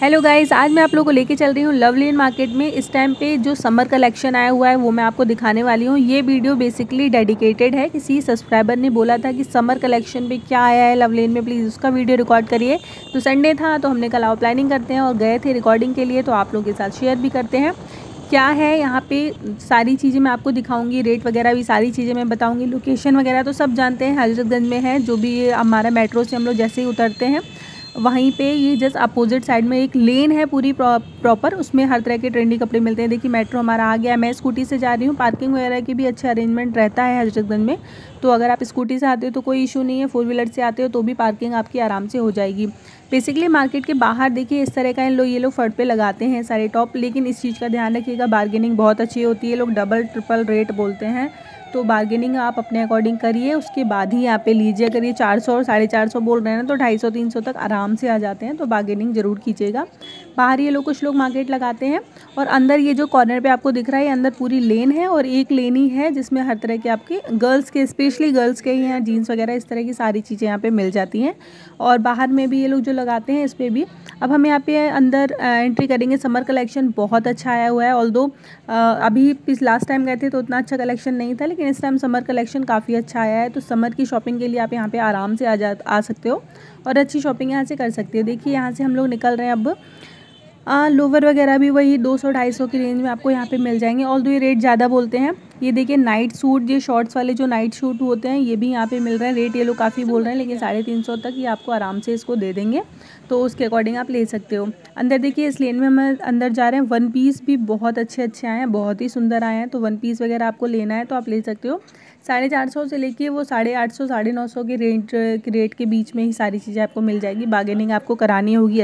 Hello guys, आज मैं आप लोगों को लेके चल रही हूँ लवलीन मार्केट में। इस टाइम पे जो समर कलेक्शन आया हुआ है वो मैं आपको दिखाने वाली हूँ। ये वीडियो बेसिकली डेडिकेटेड है, किसी सब्सक्राइबर ने बोला था कि समर कलेक्शन पे क्या आया है लवलीन में, प्लीज़ उसका वीडियो रिकॉर्ड करिए। तो संडे था तो हमने कल आओ प्लानिंग करते हैं और गए थे रिकॉर्डिंग के लिए, तो आप लोगों के साथ शेयर भी करते हैं क्या है यहाँ पे। सारी चीज़ें मैं आपको दिखाऊंगी, रेट वगैरह भी सारी चीज़ें मैं बताऊंगी। लोकेशन वगैरह तो सब जानते हैं, हजरतगंज में है। जो भी हमारा मेट्रो से हम लोग जैसे ही उतरते हैं वहीं पे ये जस्ट अपोजिट साइड में एक लेन है पूरी प्रॉपर, उसमें हर तरह के ट्रेंडी कपड़े मिलते हैं। देखिए मेट्रो हमारा आ गया। मैं स्कूटी से जा रही हूँ, पार्किंग वगैरह की भी अच्छा अरेंजमेंट रहता है हजरतगंज में। तो अगर आप स्कूटी से आते हो तो कोई इशू नहीं है, 4 व्हीलर से आते हो तो भी पार्किंग आपकी आराम से हो जाएगी। बेसिकली मार्केट के बाहर देखिए इस तरह का ये लोग फर्ट पे लगाते हैं सारे टॉप, लेकिन इस चीज़ का ध्यान रखिएगा, बार्गेनिंग बहुत अच्छी होती है। लोग डबल ट्रिपल रेट बोलते हैं, तो बार्गेनिंग आप अपने अकॉर्डिंग करिए, उसके बाद ही यहाँ पे लीजिए। अगर ये 400 और 450 बोल रहे हैं ना तो 250-300 तक आराम से आ जाते हैं, तो बार्गेनिंग ज़रूर कीजिएगा। बाहर ये लोग कुछ लोग मार्केट लगाते हैं, और अंदर ये जो कॉर्नर पे आपको दिख रहा है, अंदर पूरी लेन है और एक लेन ही है जिसमें हर तरह के आपके गर्ल्स के, स्पेशली गर्ल्स के ही हैं, जीन्स वगैरह इस तरह की सारी चीज़ें यहाँ पे मिल जाती हैं। और बाहर में भी ये लोग जो लगाते हैं इस पर भी। अब हम यहाँ पे अंदर एंट्री करेंगे। समर कलेक्शन बहुत अच्छा आया हुआ है, ऑल्दो अभी लास्ट टाइम गए थे तो उतना अच्छा कलेक्शन नहीं था, लेकिन इस टाइम समर कलेक्शन काफ़ी अच्छा आया है। तो समर की शॉपिंग के लिए आप यहाँ पे आराम से आ सकते हो और अच्छी शॉपिंग यहाँ से कर सकते हो। देखिए यहाँ से हम लोग निकल रहे हैं अब। लोवर वगैरह भी वही 200-250 की रेंज में आपको यहाँ पे मिल जाएंगे, ऑल्दो ये रेट ज़्यादा बोलते हैं। ये देखिए नाइट सूट, ये शॉर्ट्स वाले जो नाइट सूट होते हैं ये भी यहाँ पे मिल रहे हैं। रेट ये लोग काफ़ी बोल रहे हैं, लेकिन 350 तक ये आपको आराम से इसको दे देंगे, तो उसके अकॉर्डिंग आप ले सकते हो। अंदर देखिए इस लेन में हम अंदर जा रहे हैं। वन पीस भी बहुत अच्छे आए हैं, बहुत ही सुंदर आए हैं, तो वन पीस वगैरह आपको लेना है तो आप ले सकते हो। 450 से लेके वो 850 950 के रेट के बीच में ही सारी चीज़ें आपको मिल जाएगी। बार्गेनिंग आपको करानी होगी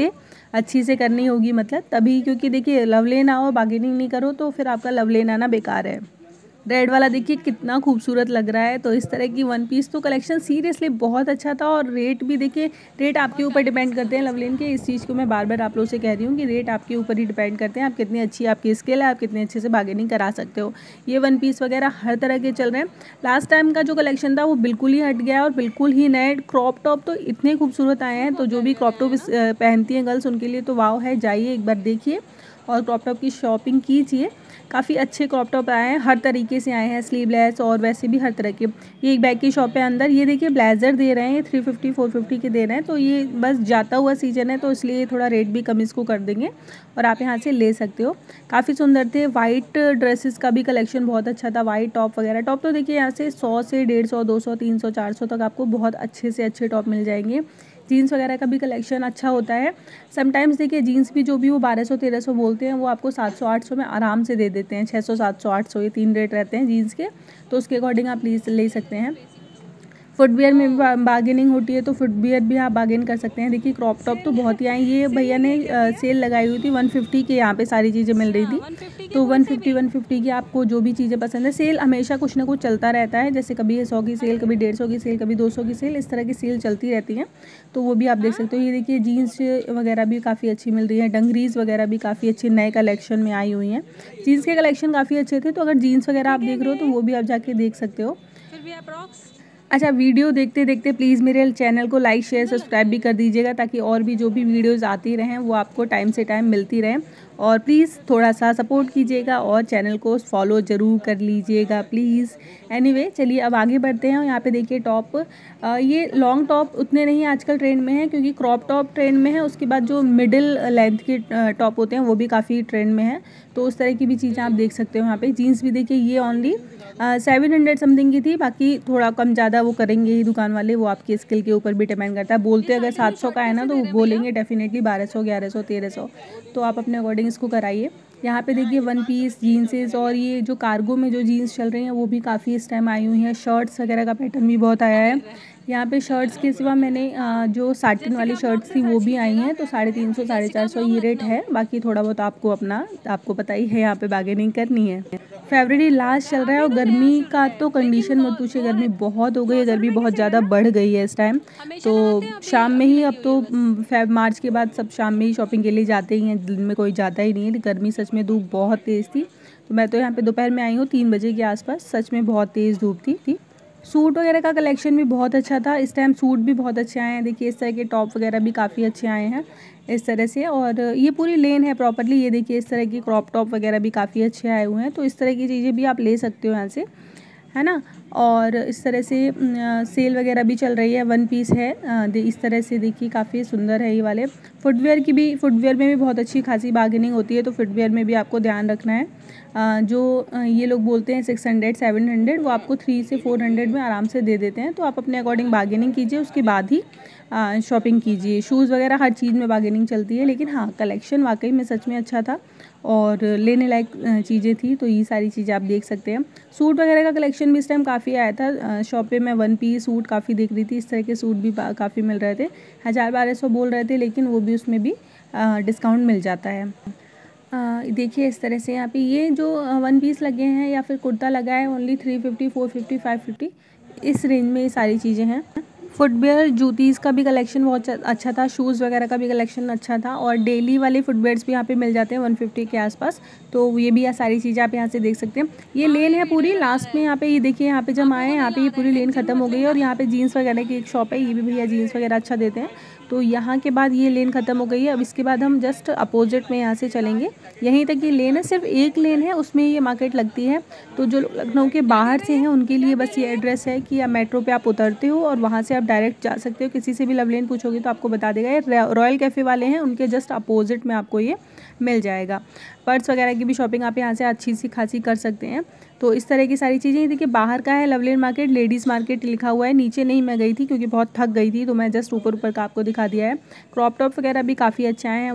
अच्छी से करनी होगी, मतलब तभी, क्योंकि देखिए लवलेन आओ बार्गेनिंग नहीं करो तो फिर आपका लवलेन आना बेकार है। रेड वाला देखिए कितना खूबसूरत लग रहा है। तो इस तरह की वन पीस तो कलेक्शन सीरियसली बहुत अच्छा था, और रेट भी देखिए, रेट आपके ऊपर डिपेंड करते हैं लवलेन के। इस चीज़ को मैं बार बार आप लोगों से कह रही हूँ कि रेट आपके ऊपर ही डिपेंड करते हैं, आप कितनी अच्छी आपकी स्किल है, आप कितने अच्छे से बार्गेनिंग करा सकते हो। ये वन पीस वगैरह हर तरह के चल रहे हैं। लास्ट टाइम का जो कलेक्शन था वो बिल्कुल ही हट गया और बिल्कुल ही नए। क्रॉप टॉप तो इतने खूबसूरत आए हैं, तो जो भी क्रॉप टॉप पहनती हैं गर्ल्स उनके लिए तो वाव है। जाइए एक बार देखिए और क्रॉप टॉप की शॉपिंग कीजिए। काफ़ी अच्छे क्रॉप टॉप आए हैं, हर तरीके से आए हैं, स्लीवलेस और वैसे भी हर तरह के। ये एक बैग की शॉप है अंदर। ये देखिए ब्लेजर दे रहे हैं, ये 350-450 के दे रहे हैं। तो ये बस जाता हुआ सीजन है तो इसलिए थोड़ा रेट भी कम इसको कर देंगे, और आप यहाँ से ले सकते हो। काफ़ी सुंदर थे। वाइट ड्रेसेस का भी कलेक्शन बहुत अच्छा था, वाइट टॉप वगैरह। टॉप तो देखिए यहाँ से 100 से 150, 200, 300, 400 तक आपको बहुत अच्छे से अच्छे टॉप मिल जाएंगे। जीन्स वगैरह का भी कलेक्शन अच्छा होता है। समटाइम्स देखिए जीन्स भी जो भी वो 1200-1300 बोलते हैं, वो आपको 700-800 में आराम से दे देते हैं। 600-700-800 ये 3 रेट रहते हैं जीन्स के, तो उसके अकॉर्डिंग आप ले सकते हैं। फुटवियर में भी बार्गेनिंग होती है, तो फुटवियर भी आप बार्गेन कर सकते हैं। देखिए क्रॉप टॉप तो बहुत ही आई। ये भैया ने सेल लगाई हुई थी 150 के, यहाँ पे सारी चीज़ें मिल रही थी। तो 150 की आपको जो भी चीज़ें पसंद है, सेल हमेशा कुछ ना कुछ चलता रहता है। जैसे कभी 100 की सेल, कभी 150 की सेल, कभी 200 की सेल, इस तरह की सेल चलती रहती हैं, तो वो भी आप देख सकते हो। ये देखिए जीन्स वगैरह भी काफ़ी अच्छी मिल रही है। डंगरीज वगैरह भी काफ़ी अच्छी नए कलेक्शन में आई हुई हैं। जीन्स के कलेक्शन काफ़ी अच्छे थे, तो अगर जीन्स वगैरह आप देख रहे हो तो वो भी आप जाके देख सकते हो। अच्छा, वीडियो देखते देखते प्लीज़ मेरे चैनल को लाइक शेयर सब्सक्राइब भी कर दीजिएगा, ताकि और भी जो भी वीडियोस आती रहें वो आपको टाइम से टाइम मिलती रहें। और प्लीज़ थोड़ा सा सपोर्ट कीजिएगा और चैनल को फॉलो ज़रूर कर लीजिएगा प्लीज़। एनीवे चलिए अब आगे बढ़ते हैं। और यहाँ पे देखिए टॉप, ये लॉन्ग टॉप उतने नहीं आजकल ट्रेंड में है, क्योंकि क्रॉप टॉप ट्रेंड में है। उसके बाद जो मिडिल लेंथ के टॉप होते हैं वो भी काफ़ी ट्रेंड में है, तो उस तरह की भी चीज़ें आप देख सकते हो यहाँ पे। जीन्स भी देखिए ये ओनली 700 समथिंग की थी, बाकी थोड़ा कम ज़्यादा वो करेंगे ही दुकान वाले, वो आपकी स्किल के ऊपर भी डिपेंड करता है। बोलते अगर 700 का है ना तो वो बोलेंगे डेफिनेटली 1200, 1100, 1300, तो आप अपने अकॉर्डिंग इसको कराइए। यहाँ पे देखिए वन पीस जीन्सेस, और ये जो कार्गो में जो जीन्स चल रही हैं वो भी काफ़ी इस टाइम आई हुई हैं। शर्ट्स वगैरह का पैटर्न भी बहुत आया है। यहाँ पे शर्ट्स के सिवा मैंने जो साटिन वाली शर्ट्स थी वो भी आई हैं, तो 350, 450 ये रेट है। बाकी थोड़ा बहुत आपको पता ही है, यहाँ पे बार्गेनिंग करनी है। फरवरी लास्ट चल रहा है और गर्मी का तो कंडीशन मत पूछिए, गर्मी बहुत हो गई है, गर्मी बहुत ज़्यादा बढ़ गई है इस टाइम। तो शाम में ही, अब तो मार्च के बाद सब शाम में ही शॉपिंग के लिए जाते ही हैं, दिन में कोई जाता ही नहीं है। गर्मी सच में, धूप बहुत तेज़ थी। तो मैं तो यहाँ पे दोपहर में आई हूँ 3 बजे के आसपास, सच में बहुत तेज़ धूप थी। सूट वगैरह का कलेक्शन भी बहुत अच्छा था। इस टाइम सूट भी बहुत अच्छे आए हैं। देखिए इस तरह के टॉप वगैरह भी काफ़ी अच्छे आए हैं इस तरह से। और ये पूरी लेन है प्रॉपरली। ये देखिए इस तरह की क्रॉप टॉप वगैरह भी काफ़ी अच्छे आए हुए हैं। तो इस तरह की चीज़ें भी आप ले सकते हो यहाँ से, है ना। और इस तरह से सेल वगैरह भी चल रही है। वन पीस है इस तरह से। देखिए काफ़ी सुंदर है ये वाले। फुटवेयर में भी बहुत अच्छी खासी बार्गेनिंग होती है। तो फुटवेयर में भी आपको ध्यान रखना है। जो ये लोग बोलते हैं 600 700, वो आपको 300 से 400 में आराम से दे देते हैं। तो आप अपने अकॉर्डिंग बार्गेनिंग कीजिए, उसके बाद ही शॉपिंग कीजिए। शूज़ वगैरह हर चीज़ में बार्गेनिंग चलती है, लेकिन हाँ कलेक्शन वाकई में सच में अच्छा था और लेने लायक चीज़ें थी। तो ये सारी चीज़ें आप देख सकते हैं। सूट वगैरह का कलेक्शन भी इस टाइम काफ़ी आया था। शॉप पे मैं वन पीस सूट काफ़ी देख रही थी। इस तरह के सूट भी काफ़ी मिल रहे थे। 1000-1200 बोल रहे थे, लेकिन वो भी उसमें भी डिस्काउंट मिल जाता है। देखिए इस तरह से यहाँ पे ये जो वन पीस लगे हैं या फिर कुर्ता लगा है, ओनली 350, 450, 550 इस रेंज में ये सारी चीज़ें हैं। फुटवेयर जूतीज़ का भी कलेक्शन बहुत अच्छा था। शूज़ वगैरह का भी कलेक्शन अच्छा था। और डेली वाले फुटवेयर्स भी यहाँ पे मिल जाते हैं 150 के आसपास। तो ये भी सारी चीज़ें आप यहाँ से देख सकते हैं। ये लेन है पूरी लास्ट में। यहाँ पे ये देखिए, यहाँ पे जब आए यहाँ पे ये पूरी लेन खत्म हो गई है। और यहाँ पे जीन्स वगैरह की एक शॉप है। ये भी भैया जीन्स वगैरह अच्छा देते हैं। तो यहाँ के बाद ये लेन ख़त्म हो गई है। अब इसके बाद हम जस्ट अपोजिट में यहाँ से चलेंगे। यहीं तक ये लेन है, सिर्फ एक लेन है, उसमें ये मार्केट लगती है। तो जो लखनऊ के बाहर से हैं उनके लिए बस ये एड्रेस है कि मेट्रो पे आप उतरते हो और वहाँ से आप डायरेक्ट जा सकते हो। किसी से भी लव लेन पूछोगे तो आपको बता देगा। ये रॉयल कैफ़े वाले हैं, उनके जस्ट अपोजिट में आपको ये मिल जाएगा। पर्स वगैरह की भी शॉपिंग आप यहाँ से अच्छी सी खासी कर सकते हैं। तो इस तरह की सारी चीज़ें। देखिए बाहर का है लवलेन मार्केट, लेडीज़ मार्केट लिखा हुआ है। नीचे नहीं मैं गई थी क्योंकि बहुत थक गई थी, तो मैं जस्ट ऊपर का आपको दिखा दिया है। क्रॉप टॉप वगैरह भी काफ़ी अच्छा है।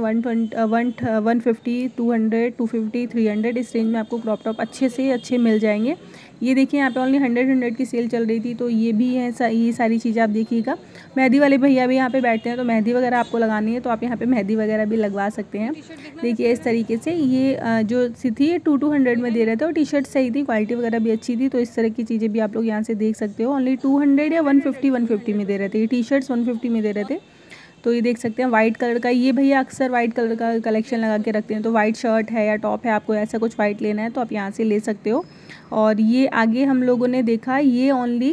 150, 200, 250, 300 इस रेंज में आपको क्रॉप टॉप अच्छे से अच्छे मिल जाएंगे। ये देखिए यहाँ पे ओनली 100 की सेल चल रही थी। तो ये भी है, ये सारी चीज़ें आप देखिएगा। मेहंदी वाले भैया भी यहाँ पे बैठते हैं, तो मेहंदी वगैरह आपको लगानी है तो आप यहाँ पे मेहंदी वगैरह भी लगवा सकते हैं। देखिए इस तरीके से ये जो सी थी 200 में दे रहे थे। और टी शर्ट सही थी, क्वालिटी वगैरह भी अच्छी थी। तो इस तरह की चीज़ें भी आप लोग यहाँ से देख सकते हो। ओनली 200 या 150 में दे रहे थे। ये टी शर्ट्स 150 में दे रहे थे। तो ये देख सकते हैं वाइट कलर का। ये भैया अक्सर वाइट कलर का कलेक्शन लगा के रखते हैं। तो वाइट शर्ट है या टॉप है, आपको ऐसा कुछ वाइट लेना है तो आप यहाँ से ले सकते हो। और ये आगे हम लोगों ने देखा, ये ओनली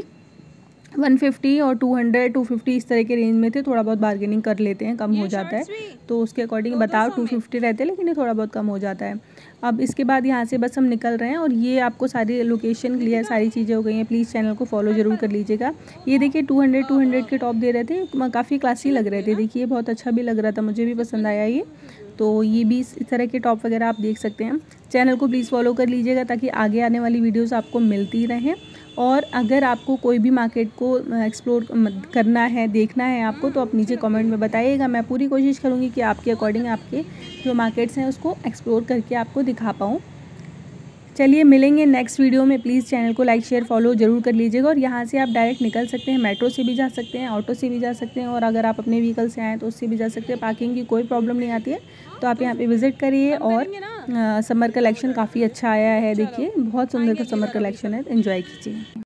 150 और 200, 250 इस तरह के रेंज में थे। थोड़ा बहुत बार्गेनिंग कर लेते हैं, कम हो जाता है। तो उसके अकॉर्डिंग बताओ 250 रहते हैं, लेकिन ये थोड़ा बहुत कम हो जाता है। अब इसके बाद यहाँ से बस हम निकल रहे हैं। और ये आपको सारी लोकेशन क्लियर, सारी चीज़ें हो गई हैं। प्लीज़ चैनल को फॉलो ज़रूर कर लीजिएगा। ये देखिए 200 के टॉप दे रहे थे, काफ़ी क्लासी लग रहे थे। देखिए बहुत अच्छा भी लग रहा था, मुझे भी पसंद आया ये। तो ये भी इस तरह के टॉप वगैरह आप देख सकते हैं। चैनल को प्लीज़ फॉलो कर लीजिएगा ताकि आगे आने वाली वीडियोज़ आपको मिलती रहें। और अगर आपको कोई भी मार्केट को एक्सप्लोर करना है, देखना है आपको, तो आप नीचे कमेंट में बताइएगा। मैं पूरी कोशिश करूँगी कि आपके अकॉर्डिंग आपके जो मार्केट्स हैं उसको एक्सप्लोर करके आपको दिखा पाऊँ। चलिए मिलेंगे नेक्स्ट वीडियो में। प्लीज़ चैनल को लाइक शेयर फॉलो ज़रूर कर लीजिएगा। और यहाँ से आप डायरेक्ट निकल सकते हैं, मेट्रो से भी जा सकते हैं, ऑटो से भी जा सकते हैं। और अगर आप अपने व्हीकल से आएँ तो उससे भी जा सकते हैं। पार्किंग की कोई प्रॉब्लम नहीं आती है। तो आप यहाँ पे विज़िट करिए। और समर कलेक्शन काफ़ी अच्छा आया है। देखिए बहुत सुंदर का समर कलेक्शन है, एंजॉय कीजिए।